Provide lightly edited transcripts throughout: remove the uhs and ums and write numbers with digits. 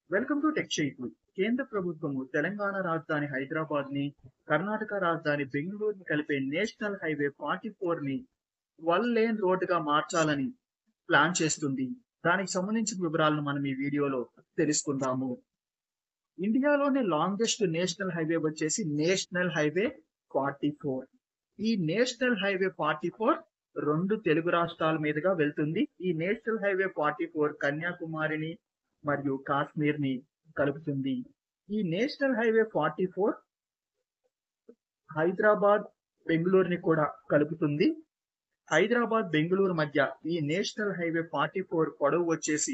Welcome to tech షైట్లు. కేంద్ర ప్రభుత్వము తెలంగాణ రాజధాని హైదరాబాద్ ని, కర్ణాటక రాజధాని బెంగళూరుని కలిపే నేషనల్ హైవే 44 ని 12 లేన్ రోడ్డుగా మార్చాలని ప్లాన్ చేస్తుంది. దానికి సంబంధించిన వివరాలను మనం ఈ వీడియోలో తెలుసుకుందాము. ఇండియాలోనే లాంగెస్ట్ నేషనల్ హైవే వచ్చేసి నేషనల్ హైవే 44. ఈ నేషనల్ హైవే 44 రెండు తెలుగు రాష్ట్రాల మీదుగా వెళ్తుంది. ఈ నేషనల్ హైవే 44 కన్యాకుమారిని మరియు కాశ్మీర్ ని కలుపుతుంది. ఈ నేషనల్ హైవే 44 హైదరాబాద్ బెంగళూరుని కూడా కలుపుతుంది. హైదరాబాద్ బెంగళూరు మధ్య ఈ నేషనల్ హైవే 44 పొడవు వచ్చేసి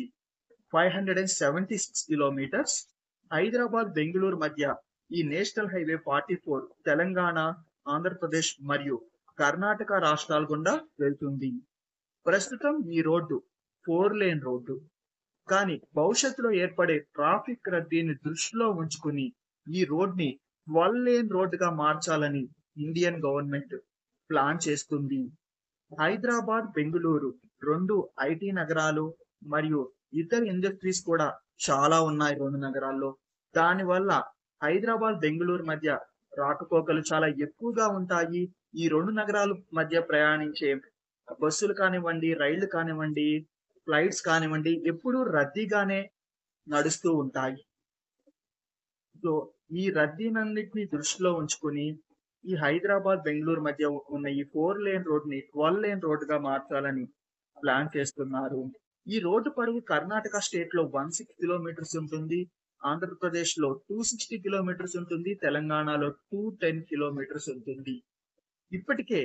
576 కిలోమీటర్స్. హైదరాబాద్ బెంగళూరు మధ్య ఈ నేషనల్ హైవే 44 తెలంగాణ, ఆంధ్రప్రదేశ్ మరియు కర్ణాటక రాష్ట్రాల గుండా వెళ్తుంది. ప్రస్తుతం ఈ రోడ్డు 4 లేన్ రోడ్డు. కానీ భవిష్యత్తులో ఏర్పడే ట్రాఫిక్ రద్దీని దృష్టిలో ఉంచుకుని ఈ రోడ్ని 12 లేన్ రోడ్డుగా మార్చాలని ఇండియన్ గవర్నమెంట్ ప్లాన్ చేస్తుంది. హైదరాబాద్ బెంగళూరు రెండు ఐటీ నగరాలు మరియు ఇతర ఇండస్ట్రీస్ కూడా చాలా ఉన్నాయి రెండు నగరాల్లో. దానివల్ల హైదరాబాద్ బెంగళూరు మధ్య రాకపోకలు చాలా ఎక్కువగా ఉంటాయి. ఈ రెండు నగరాల మధ్య ప్రయాణించే బస్సులు కానివ్వండి, రైళ్లు కానివ్వండి, ఫ్లైట్స్ కానివ్వండి ఎప్పుడూ రద్దీగానే నడుస్తూ ఉంటాయి. సో ఈ రద్దీనన్నిటిని దృష్టిలో ఉంచుకుని ఈ హైదరాబాద్ బెంగళూరు మధ్య ఉన్న ఈ 4 లేన్ రోడ్ ని 12 లేన్ రోడ్డుగా మార్చాలని ప్లాన్ చేస్తున్నారు. ఈ రోడ్డు పొడవు కర్ణాటక స్టేట్ లో 16 కిలోమీటర్స్ ఉంటుంది, ఆంధ్రప్రదేశ్ లో 260 కిలోమీటర్స్ ఉంటుంది, తెలంగాణలో 210 కిలోమీటర్స్ ఉంటుంది. ఇప్పటికే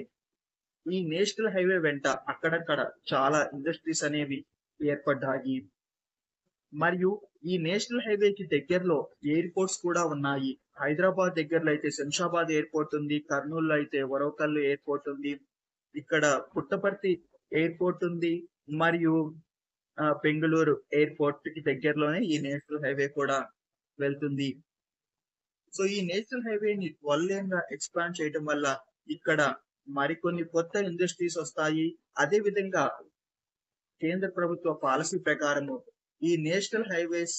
ఈ నేషనల్ హైవే వెంట అక్కడక్కడ చాలా ఇండస్ట్రీస్ అనేవి ఏర్పడ్డాయి. మరియు ఈ నేషనల్ హైవేకి దగ్గరలో ఎయిర్పోర్ట్స్ కూడా ఉన్నాయి. హైదరాబాద్ దగ్గరలో అయితే శంషాబాద్ ఎయిర్పోర్ట్ ఉంది, కర్నూలులో అయితే వరవకల్ ఎయిర్పోర్ట్ ఉంది, ఇక్కడ పుట్టపర్తి ఎయిర్పోర్ట్ ఉంది, మరియు బెంగళూరు ఎయిర్పోర్ట్ కి దగ్గరలోనే ఈ నేషనల్ హైవే కూడా వెళ్తుంది. సో ఈ నేషనల్ హైవేని 12 లేన్ గా ఎక్స్పాండ్ చేయడం వల్ల ఇక్కడ మరికొన్ని కొత్త ఇండస్ట్రీస్ వస్తాయి. అదే విధంగా కేంద్ర ప్రభుత్వ పాలసీ ప్రకారము ఈ నేషనల్ హైవేస్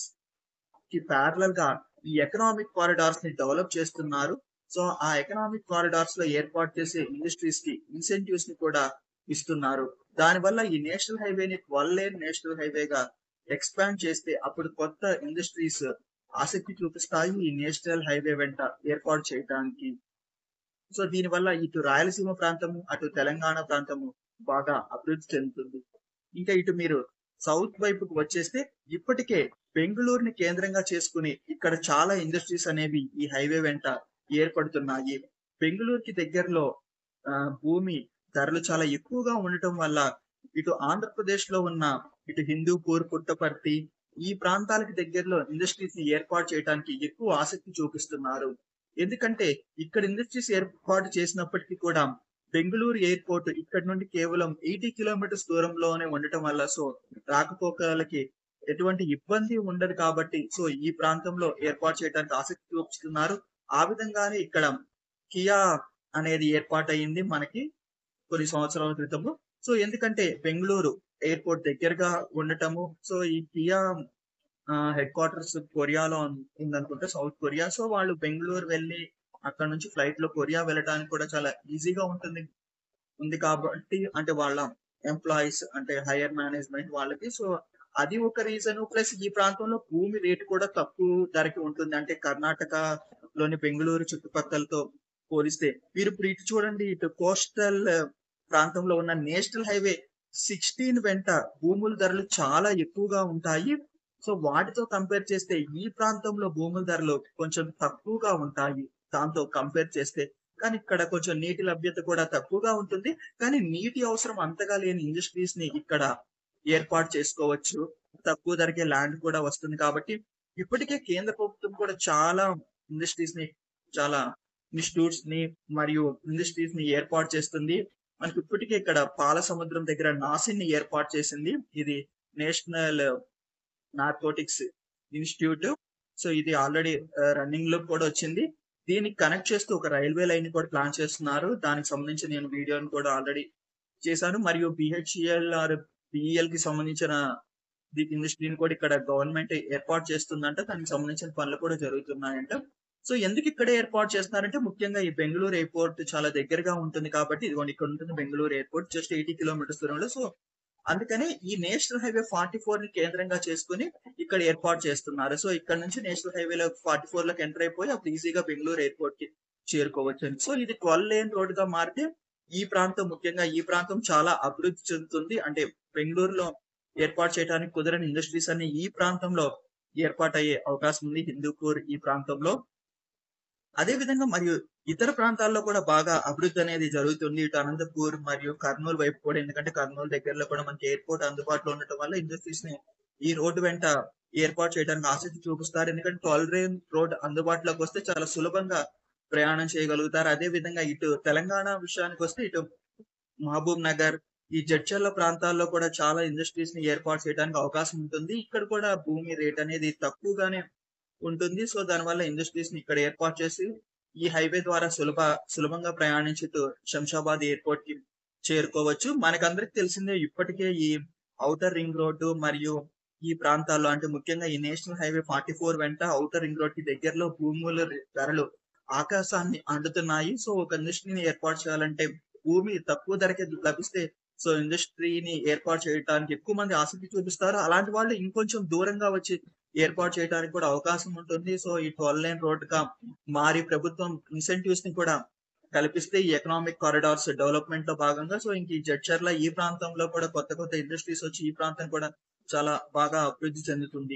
కి ప్యారలల్ గా ఈ ఎకనామిక్ కారిడార్స్ ని డెవలప్ చేస్తున్నారు. సో ఆ ఎకనామిక్ కారిడార్స్ లో ఏర్పాటు చేసే ఇండస్ట్రీస్ కి ఇన్సెంటివ్స్ ని కూడా ఇస్తున్నారు. దానివల్ల ఈ నేషనల్ హైవేని 12 లేన్ నేషనల్ హైవేగా ఎక్స్పాండ్ చేస్తే అప్పుడు కొత్త ఇండస్ట్రీస్ ఆసక్తి చూపిస్తాయి ఈ నేషనల్ హైవే వెంట ఏర్పాటు చేయడానికి. సో దీనివల్ల ఇటు రాయలసీమ ప్రాంతము, అటు తెలంగాణ ప్రాంతము బాగా అభివృద్ధి చెందుతుంది. ఇంకా ఇటు మీరు సౌత్ వైపుకు వచ్చేస్తే ఇప్పటికే బెంగళూరుని కేంద్రంగా చేసుకుని ఇక్కడ చాలా ఇండస్ట్రీస్ అనేవి ఈ హైవే వెంట ఏర్పడుతున్నాయి. బెంగళూరుకి దగ్గరలో భూమి ధరలు చాలా ఎక్కువగా ఉండటం వల్ల ఇటు ఆంధ్రప్రదేశ్ లో ఉన్న ఇటు హిందూపూర్, పుట్టపర్తి ఈ ప్రాంతాలకు దగ్గరలో ఇండస్ట్రీస్ ని ఏర్పాటు చేయడానికి ఎక్కువ ఆసక్తి చూపిస్తున్నారు. ఎందుకంటే ఇక్కడ ఇండస్ట్రీస్ ఏర్పాటు చేసినప్పటికీ కూడా బెంగళూరు ఎయిర్పోర్ట్ ఇక్కడ నుండి కేవలం 80 కిలోమీటర్స్ దూరంలోనే ఉండటం వల్ల సో రాకపోకలకి ఎటువంటి ఇబ్బంది ఉండదు కాబట్టి సో ఈ ప్రాంతంలో ఏర్పాటు చేయడానికి ఆసక్తి చూపిస్తున్నారు. ఆ విధంగానే ఇక్కడ కియా అనేది ఏర్పాటయింది మనకి కొన్ని సంవత్సరాల క్రితము. సో ఎందుకంటే బెంగళూరు ఎయిర్పోర్ట్ దగ్గరగా ఉండటము, సో ఈ కియా హెడ్ క్వార్టర్స్ కొరియాలో ఉందనుకుంటే, సౌత్ కొరియా. సో వాళ్ళు బెంగళూరు వెళ్ళి అక్కడ నుంచి ఫ్లైట్ లో కొరియా వెళ్ళడానికి కూడా చాలా ఈజీగా ఉంది కాబట్టి అంటే వాళ్ళ ఎంప్లాయీస్ అంటే హైయర్ మేనేజ్మెంట్ వాళ్ళకి. సో అది ఒక రీజన్. ప్లస్ ఈ ప్రాంతంలో భూమి రేటు కూడా తక్కువ ధరకి ఉంటుంది. అంటే కర్ణాటకలోని బెంగళూరు చుట్టుపక్కలతో పోలిస్తే మీరు ఇప్పుడు ఇటు చూడండి, ఇటు కోస్టల్ ప్రాంతంలో ఉన్న నేషనల్ హైవే 16 వెంట భూముల ధరలు చాలా ఎక్కువగా ఉంటాయి. సో వాటితో కంపేర్ చేస్తే ఈ ప్రాంతంలో భూముల ధరలు కొంచెం తక్కువగా ఉంటాయి దాంతో కంపేర్ చేస్తే. కానీ ఇక్కడ కొంచెం నీటి లభ్యత కూడా తక్కువగా ఉంటుంది. కానీ నీటి అవసరం అంతగా లేని ఇండస్ట్రీస్ ని ఇక్కడ ఏర్పాటు చేసుకోవచ్చు. తక్కువ ధరకే ల్యాండ్ కూడా వస్తుంది కాబట్టి ఇప్పటికే కేంద్ర ప్రభుత్వం కూడా చాలా ఇండస్ట్రీస్ ని, చాలా ఇన్స్టిట్యూట్స్ ని మరియు ఇండస్ట్రీస్ ని ఏర్పాటు చేస్తుంది. మనకి ఇప్పటికే ఇక్కడ పాల సముద్రం దగ్గర నాసిన్ ని ఏర్పాటు చేసింది. ఇది నేషనల్ నార్కోటిక్స్ ఇన్స్టిట్యూట్. సో ఇది ఆల్రెడీ రన్నింగ్ లో కూడా వచ్చింది. దీనికి కనెక్ట్ చేస్తూ ఒక రైల్వే లైన్ కూడా ప్లాన్ చేస్తున్నారు. దానికి సంబంధించి నేను వీడియోని కూడా ఆల్రెడీ చేశాను. మరియు బిహెచ్ఈఎల్ ఆర్ బిఈఎల్ కి సంబంధించిన ఇండస్ట్రీని కూడా ఇక్కడ గవర్నమెంట్ ఏర్పాటు చేస్తుందంట. దానికి సంబంధించిన పనులు కూడా జరుగుతున్నాయంట. సో ఎందుకు ఇక్కడే ఏర్పాటు చేస్తున్నారంటే ముఖ్యంగా ఈ బెంగుళూరు ఎయిర్‌పోర్ట్ చాలా దగ్గరగా ఉంటుంది కాబట్టి ఇదిగోండి ఇక్కడ ఉంటుంది బెంగుళూరు ఎయిర్‌పోర్ట్ జస్ట్ 80 కిలోమీటర్స్ దూరంలో. సో అందుకని ఈ నేషనల్ హైవే 44 ని కేంద్రంగా చేసుకొని ఇక్కడ ఏర్పాటు చేస్తున్నారు. సో ఇక్కడ నుంచి నేషనల్ హైవేలో 44 లోకి ఎంటర్ అయిపోయి అప్పుడు ఈజీగా బెంగుళూరు ఎయిర్‌పోర్ట్ కి చేరుకోవచ్చు. సో ఇది 12 లేన్ రోడ్ గా మారితే ఈ ప్రాంతం ముఖ్యంగా ఈ ప్రాంతం చాలా అభివృద్ధి చెందుతుంది. అంటే బెంగుళూరులో ఏర్పాటు చేయడానికి కుదరని ఇండస్ట్రీస్ అన్ని ఈ ప్రాంతంలో ఏర్పాటయ్యే అవకాశం ఉంది. హిందూపూర్ ఈ ప్రాంతంలో. అదే విధంగా మరియు ఇతర ప్రాంతాల్లో కూడా బాగా అభివృద్ధి అనేది జరుగుతుంది. ఇటు అనంతపూర్ మరియు కర్నూలు వైపు కూడా, ఎందుకంటే కర్నూలు దగ్గరలో కూడా మనకి ఎయిర్‌పోర్ట్ అందుబాటులో ఉండటం వల్ల ఇండస్ట్రీస్ ని ఈ రోడ్డు వెంట ఏర్పాటు చేయడానికి ఆసక్తి చూపిస్తారు. ఎందుకంటే 12 లేన్ రోడ్ అందుబాటులోకి వస్తే చాలా సులభంగా ప్రయాణం చేయగలుగుతారు. అదే విధంగా ఇటు తెలంగాణ విషయానికి వస్తే ఇటు మహబూబ్ నగర్, ఈ జడ్చర్ల ప్రాంతాల్లో కూడా చాలా ఇండస్ట్రీస్ ని ఏర్పాటు చేయడానికి అవకాశం ఉంటుంది. ఇక్కడ కూడా భూమి రేట్ అనేది తక్కువగానే ఉంటుంది. సో దానివల్ల ఇండస్ట్రీస్ ని ఇక్కడ ఏర్పాటు చేసి ఈ హైవే ద్వారా సులభంగా ప్రయాణించుతూ శంషాబాద్ ఎయిర్‌పోర్ట్ కి చేరుకోవచ్చు. మనకందరికి తెలిసిందే ఇప్పటికే ఈ ఔటర్ రింగ్ రోడ్డు మరియు ఈ ప్రాంతాల్లో అంటే ముఖ్యంగా ఈ నేషనల్ హైవే 44 వెంట ఔటర్ రింగ్ రోడ్ కి దగ్గరలో భూముల ధరలు ఆకాశాన్ని అంటుతున్నాయి. సో ఒక ఇండస్ట్రీని ఏర్పాటు చేయాలంటే భూమి తక్కువ ధరకే లభిస్తే సో ఇండస్ట్రీని ఏర్పాటు చేయడానికి ఎక్కువ మంది ఆసక్తి చూపిస్తారు. అలాంటి వాళ్ళు ఇంకొంచెం దూరంగా వచ్చి ఏర్పాటు చేయడానికి కూడా అవకాశం ఉంటుంది. సో ఈ 12 లేన్ రోడ్ గా మారి ప్రభుత్వం ఇన్సెంటివ్స్ ని కూడా కల్పిస్తే ఈ ఎకనామిక్ కారిడార్స్ డెవలప్మెంట్ లో భాగంగా సో ఇంక ఈ జడ్చర్ల ఈ ప్రాంతంలో కూడా కొత్త ఇండస్ట్రీస్ వచ్చి ఈ ప్రాంతం కూడా చాలా బాగా అభివృద్ధి చెందుతుంది.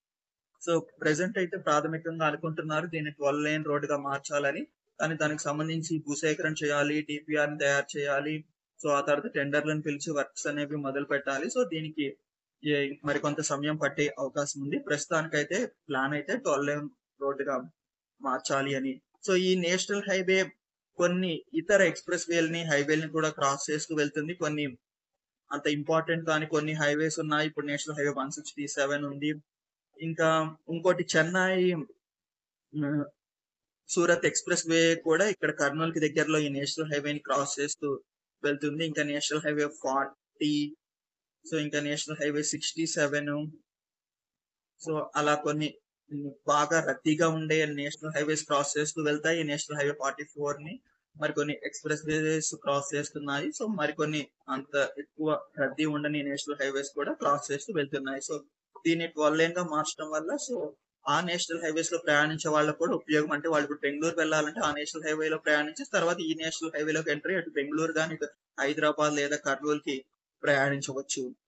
సో ప్రెసెంట్ అయితే ప్రాథమికంగా అనుకుంటున్నారు దీన్ని 12 లేన్ రోడ్ గా మార్చాలని. కానీ దానికి సంబంధించి భూసేకరణ చేయాలి, డిపిఆర్ ని తయారు చేయాలి. సో ఆ తర్వాత టెండర్లను పిలిచి వర్క్స్ అనేవి మొదలు పెట్టాలి. సో దీనికి మరికొంత సమయం పట్టే అవకాశం ఉంది. ప్రస్తుతానికైతే ప్లాన్ అయితే 12 లేన్ రోడ్ గా మార్చాలి అని. సో ఈ నేషనల్ హైవే కొన్ని ఇతర ఎక్స్‌ప్రెస్ వేలని, హైవేలని కూడా క్రాస్ చేస్తూ వెళ్తుంది. కొన్ని అంత ఇంపార్టెంట్ కాని కొన్ని హైవేస్ ఉన్నాయి. ఇప్పుడు నేషనల్ హైవే 167 ఉంది. ఇంకా ఇంకోటి చెన్నై సూరత్ ఎక్స్‌ప్రెస్ వే కూడా ఇక్కడ కర్నూలుకి దగ్గరలో ఈ నేషనల్ హైవేని క్రాస్ చేస్తూ వెళ్తుంది. ఇంకా నేషనల్ హైవే 40, సో ఇంకా నేషనల్ హైవే 67, సో అలా కొన్ని బాగా రద్దీగా ఉండే నేషనల్ హైవేస్ క్రాస్ చేస్తూ వెళ్తాయి. నేషనల్ హైవే 44 ని మరికొన్ని ఎక్స్‌ప్రెస్ వేస్ క్రాస్ చేస్తున్నాయి. సో మరికొన్ని అంత ఎక్కువ రద్దీ ఉండని నేషనల్ హైవేస్ కూడా క్రాస్ చేస్తూ వెళ్తున్నాయి. సో దీన్ని 12 లేన్ గా మార్చడం వల్ల సో ఆ నేషనల్ హైవేస్ లో ప్రయాణించే వాళ్ళకు కూడా ఉపయోగం. అంటే వాళ్ళు ఇప్పుడు బెంగుళూరు వెళ్ళాలంటే ఆ నేషనల్ హైవే లో ప్రయాణించి తర్వాత ఈ నేషనల్ హైవేలోకి ఎంటర్ అయ్యి అటు బెంగుళూరు గాని, ఇటు హైదరాబాద్ లేదా కర్నూలుకి ప్రయాణించవచ్చు.